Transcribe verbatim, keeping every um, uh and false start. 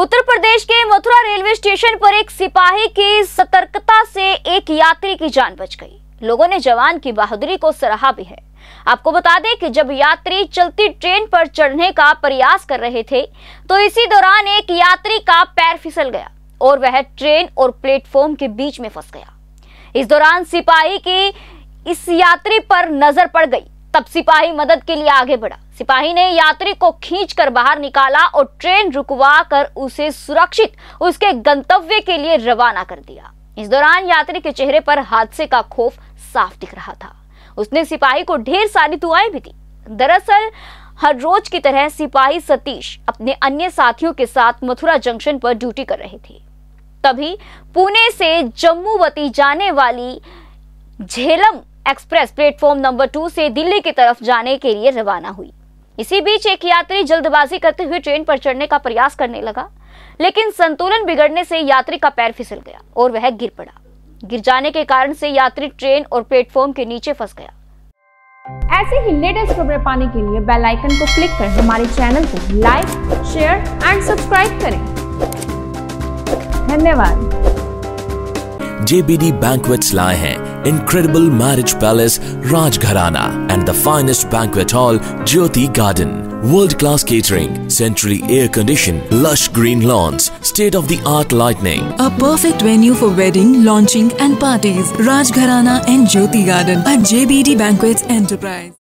उत्तर प्रदेश के Mathura railway station पर एक सिपाही की सतर्कता से एक यात्री की जान बच गई। लोगों ने जवान की बहादुरी को सराहा भी है। आपको बता दें कि जब यात्री चलती ट्रेन पर चढ़ने का प्रयास कर रहे थे तो इसी दौरान एक यात्री का पैर फिसल गया और वह ट्रेन और प्लेटफॉर्म के बीच में फंस गया। इस दौरान सिपाही की इस यात्री पर नजर पड़ गई, तब सिपाही मदद के लिए आगे बढ़ा। सिपाही ने यात्री को खींचकर बाहर निकाला और ट्रेन रुकवा कर उसे सुरक्षित उसके गंतव्य के लिए रवाना कर दिया। इस दौरान यात्री के चेहरे पर हादसे का खौफ साफ दिख रहा था। उसने सिपाही को ढेर सारी दुआएं भी दी। दरअसल हर रोज की तरह सिपाही सतीश अपने अन्य साथियों के साथ मथुरा जंक्शन पर ड्यूटी कर रहे थे। तभी पुणे से जम्मूवती जाने वाली Jhelum express platform number two से दिल्ली की तरफ जाने के लिए रवाना हुई। इसी बीच एक यात्री जल्दबाजी करते हुए ट्रेन पर चढ़ने का प्रयास करने लगा, लेकिन संतुलन बिगड़ने से यात्री का पैर फिसल गया और वह गिर पड़ा। गिर जाने के कारण से यात्री ट्रेन और प्लेटफॉर्म के नीचे फंस गया। ऐसे ही लेटेस्ट खबरें पाने के लिए बेल आइकन को क्लिक कर हमारे चैनल को लाइक, शेयर एंड सब्सक्राइब करें। धन्यवाद। J B D Banquets लाए हैं Incredible Marriage Palace Rajgharana and the finest banquet hall Jyoti Garden. World-class catering, centrally air-conditioned, lush green lawns, state-of-the-art lighting. A perfect venue for wedding, launching and parties. Rajgharana and Jyoti Garden at J B D Banquets Enterprise.